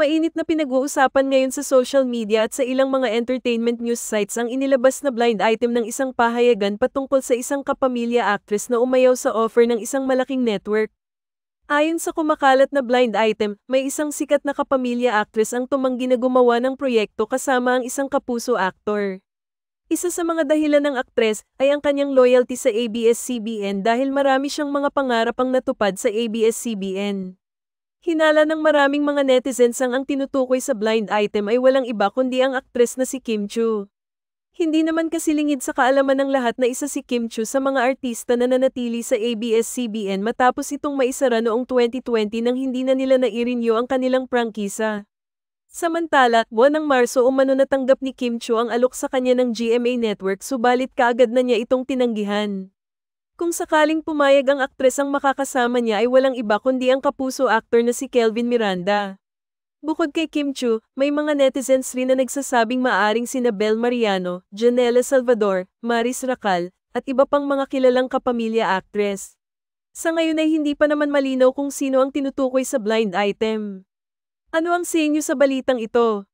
Mainit na pinag-uusapan ngayon sa social media at sa ilang mga entertainment news sites ang inilabas na blind item ng isang pahayagan patungkol sa isang kapamilya actress na umayaw sa offer ng isang malaking network. Ayon sa kumakalat na blind item, may isang sikat na kapamilya actress ang tumanggi na gumawa ng proyekto kasama ang isang kapuso actor. Isa sa mga dahilan ng aktres ay ang kanyang loyalty sa ABS-CBN dahil marami siyang mga pangarap ang natupad sa ABS-CBN. Hinala ng maraming mga netizens ang tinutukoy sa blind item ay walang iba kundi ang aktres na si Kim Chiu. Hindi naman kasi lingid sa kaalaman ng lahat na isa si Kim Chiu sa mga artista na nanatili sa ABS-CBN matapos itong maisara noong 2020 nang hindi na nila nai-renew ang kanilang prangkisa. Samantala, buwan ng Marso umano natanggap ni Kim Chiu ang alok sa kanya ng GMA Network subalit kaagad na niya itong tinanggihan. Kung sakaling pumayag ang aktres ang makakasama niya ay walang iba kundi ang kapuso actor na si Kelvin Miranda. Bukod kay Kim Chiu, may mga netizens rin na nagsasabing maaring sina Bel Mariano, Janela Salvador, Maris Racal, at iba pang mga kilalang kapamilya actress. Sa ngayon ay hindi pa naman malinaw kung sino ang tinutukoy sa blind item. Ano ang sa inyo sa balitang ito?